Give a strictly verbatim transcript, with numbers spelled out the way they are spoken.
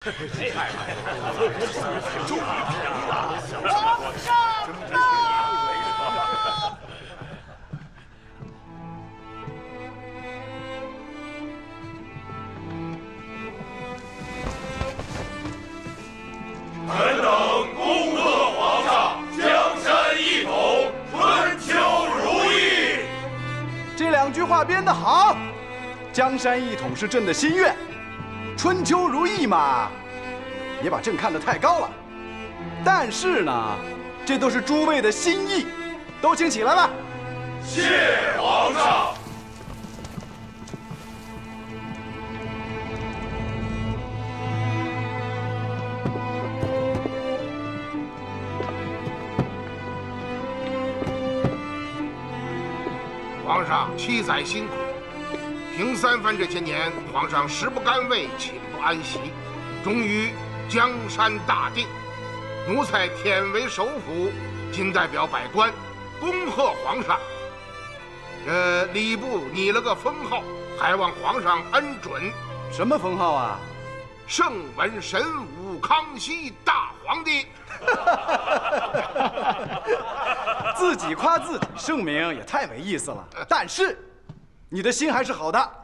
皇上到！ 臣等恭贺皇上江山一统，春秋如意。 这两句话编得好，江山一统是朕的心愿，春秋如意嘛，别把朕看得太高了。但是呢，这都是诸位的心意，都请起来吧。 谢皇上。 皇上七载辛苦，平三藩这些年，皇上食不甘味，寝不安息，终于江山大定。奴才忝为首辅，仅代表百官恭贺皇上。呃，礼部拟了个封号，还望皇上恩准。 什么封号啊？ 圣文神武康熙大皇帝。 自己夸自己，圣名也太没意思了。但是，你的心还是好的。